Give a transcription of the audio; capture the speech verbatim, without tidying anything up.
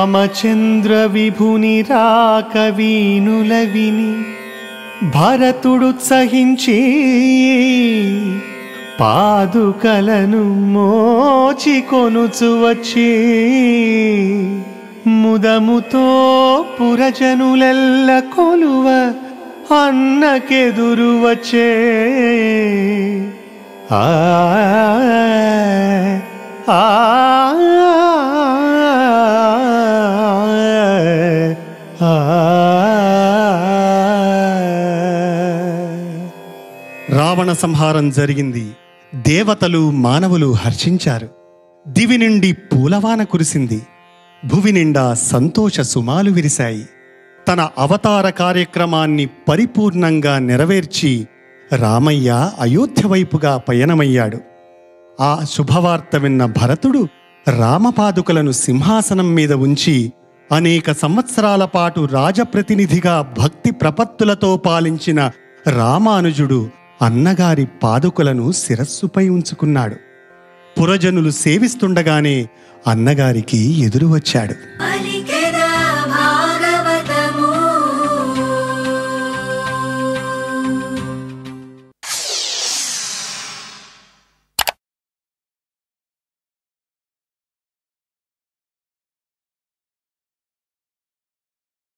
రామచంద్ర విభుని రాక వీనుల విని భరతుడుత్సహించి పాదుకలను మోచికొనుచు వచ్చి ముదముతో పురజనులెల్ల కొలువ అన్నకెదురు వచ్చే. ఆ ఆ రావణ సంహారం జరిగింది. దేవతలు మానవులు హర్షించారు. దివి నుండి పూలవాన కురిసింది. భువి నిండా సంతోష సుమాలు విరిశాయి. తన అవతార కార్యక్రమాన్ని పరిపూర్ణంగా నెరవేర్చి రామయ్య అయోధ్య వైపుగా పయనమయ్యాడు. ఆ శుభవార్త విన్న భరతుడు రామపాదుకలను సింహాసనం మీద ఉంచి అనేక సంవత్సరాల పాటు రాజప్రతినిధిగా భక్తి ప్రపత్తులతో పాలించిన రామానుజుడు అన్నగారి పాదుకలను శిరస్సుపై ఉంచుకున్నాడు. పురజనులు సేవిస్తుండగానే అన్నగారికి ఎదురు వచ్చాడు.